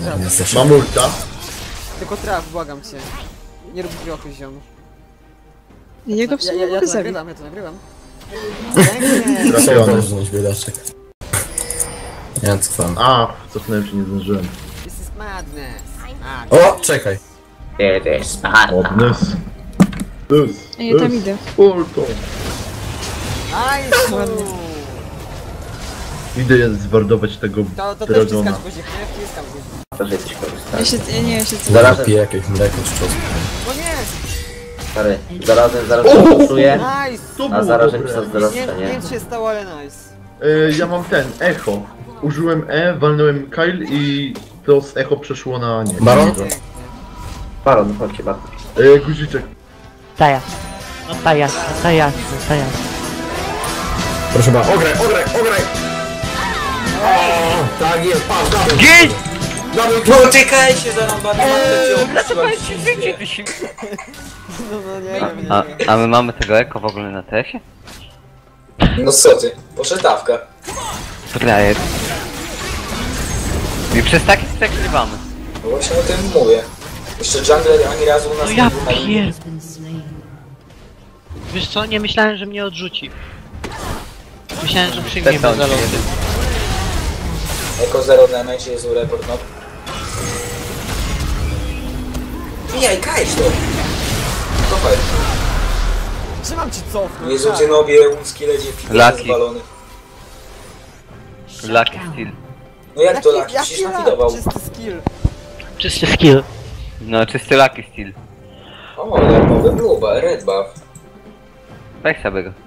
Traf. Mam ulta. Tylko traf, błagam cię. Nie rób grochy, ziom. Ja go w sumie mogę to zabić. nagrywam, ja to nagrywam. Pięknie. Trafiony. Zdążyć, biedaczek. Ja cofam. A, cofnąłem się, nie zdążyłem. This is madness. O, czekaj. Odnes. Ja tam idę. Ulto. Nice! Ładnie. Idę zwardować tego To też dragona. wciskać guzik, nie? Wciskam guzik. Ja się Zaraz piję jakieś mleko czy czosnek. No nie! Stary, zaraz się czuję, Nice! To a było zarażeń dobre. przez Nie zdrowsze, wiem nie? co się stało, ale nice. Ja mam ten, echo. Użyłem walnąłem Kyle i to z echo przeszło na nie. Baron? Pięknie. Baron, chodźcie bardzo. Guziczek. Taja. No taja, taja, taja. Proszę bardzo. Ograj! O, tak jest, patrz, dawaj! Gin! No uciekajcie za rąbami, No nie wiem, nie wiem. A my mamy tego eko w ogóle na TS-ie? No co ty, poszedawka. Frajer. I przez takie przegrywamy. No właśnie o tym mówię. Jeszcze jungler ani razu u nas No nie ja był na linii. pier... Wiesz co, nie myślałem, że mnie odrzuci. Myślałem, że przyjmie mnie za losy. Eko 0 damage, jest report, no. Mijaj, kajś to! Cofaj. Trzymam ci cofnąć. Jezu, tak. gdzie nobie, łuski ledzie, figurę Lucky. zwalony. Lucky Steel. No jak to Lucky? Jaki Przecież lag? nafidował. Czysty skill. Czysty skill. No czysty Lucky Steel. O, darmowy blue, red buff. Weź sobie go.